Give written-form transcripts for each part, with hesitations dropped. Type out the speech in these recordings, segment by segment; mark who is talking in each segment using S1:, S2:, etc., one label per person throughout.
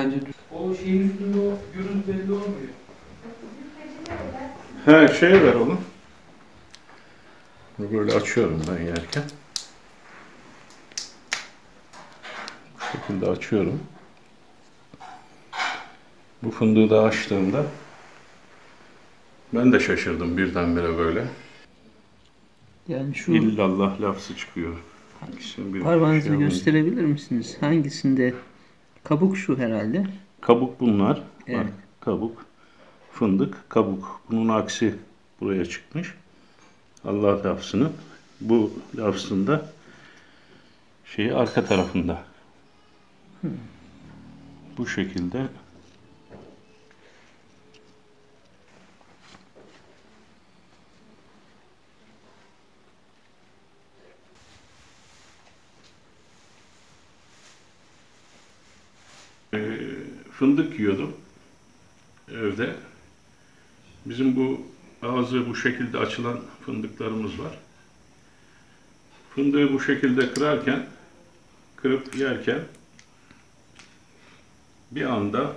S1: bence. O şeyin üstünde o görüntü belli olmuyor.
S2: He, şey ver onu. Böyle açıyorum ben yerken. Bu şekilde açıyorum. Bu fındığı da açtığımda ben de şaşırdım birdenbire böyle.
S3: Yani şu
S2: İllallah lafzı çıkıyor.
S3: parmağınızı
S2: yapınca.
S3: gösterebilir misiniz? Hangisinde? Kabuk şu herhalde.
S2: Kabuk bunlar.
S3: Evet.
S2: Bak, kabuk, fındık, kabuk. Bunun aksi buraya çıkmış. Allah lafzının. Bu lafzında şeyi arka tarafında. Bu şekilde. Fındık yiyordum evde. Bizim bu ağzı bu şekilde açılan fındıklarımız var. Fındığı bu şekilde kırıp yerken bir anda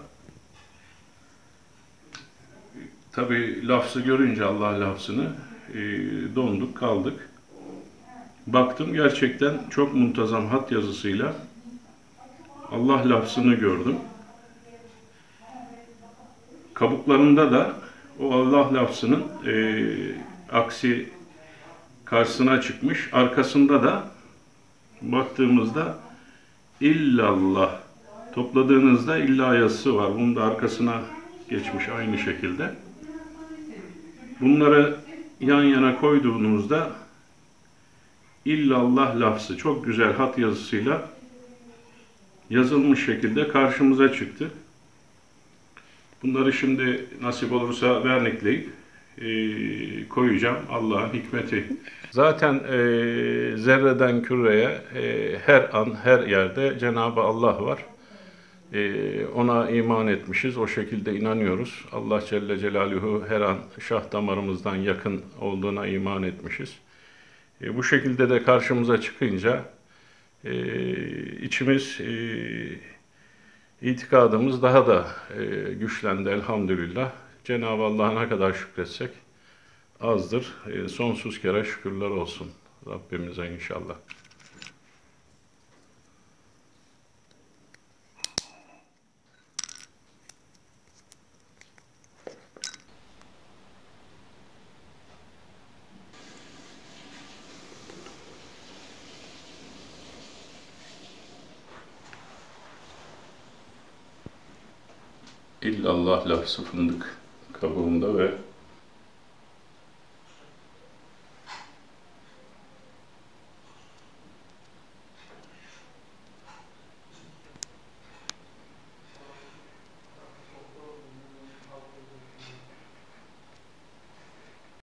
S2: tabi lafzı görünce Allah lafzını donduk kaldık. Baktım gerçekten çok muntazam hat yazısıyla Allah lafzını gördüm. Kabuklarında da o Allah lafzının aksi karşısına çıkmış. Arkasında da baktığımızda illallah topladığınızda illa yazısı var. Bunun da arkasına geçmiş aynı şekilde. Bunları yan yana koyduğunuzda illallah lafzı çok güzel hat yazısıyla yazılmış şekilde karşımıza çıktı. Bunları şimdi nasip olursa vernikleyip koyacağım. Allah'ın hikmeti. Zaten zerreden küreye her an her yerde Cenab-ı Allah var. Ona iman etmişiz. O şekilde inanıyoruz. Allah Celle Celaluhu her an şah damarımızdan yakın olduğuna iman etmişiz. Bu şekilde de karşımıza çıkınca içimiz, itikadımız daha da güçlendi elhamdülillah. Cenab-ı Allah'a ne kadar şükretsek azdır. Sonsuz kere şükürler olsun Rabbimize inşallah. İllallah lafzı fındık kabuğunda ve